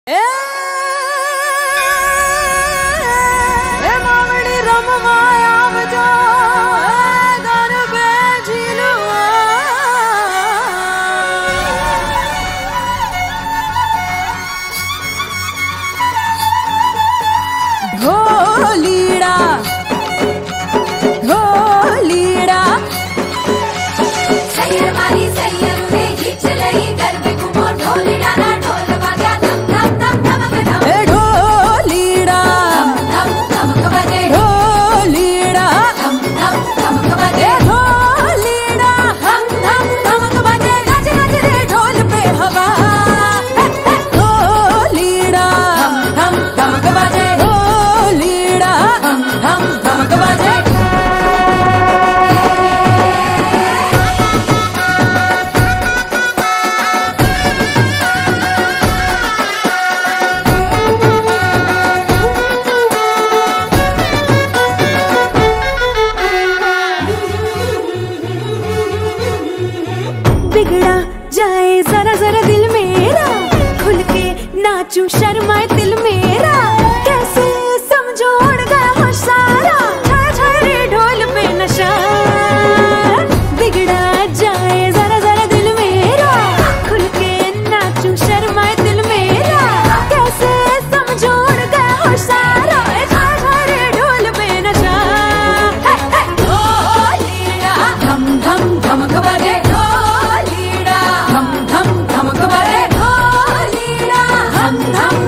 ढोलीड़ा ढोलीड़ा सैयर मारी सैयर ने खींच लई गरबे घुमो ढोलीड़ा ना ढोल बजा धम धम धम धमक धम ढोलीड़ा धम धम धमक बजे ढोलीड़ा धम धम धमक बजे ढोलीड़ा धम धम धमक बजे गज गज रे ढोल पे हवा ढोलीड़ा धम धम धमक बजे ढोलीड़ा धम धम धमक बजे बिगड़ा जाए जरा जरा दिल मेरा, खुल के नाचूं शर्माए दिल मेरा, कैसे समझो उड़ गया होश सारा, छाया छाया रे ढोल पे नशा। बिगड़ा जाए जरा जरा दिल मेरा, खुल के नाचूं शर्माए दिल मेरा, कैसे समझो उड़ गया होश सारा, छाया छाया रे ढोल पे नशा। ढोलीड़ा धम धम धमक बजे ढोलीड़ा धम धम धमक बजे ढोलीड़ा धम धम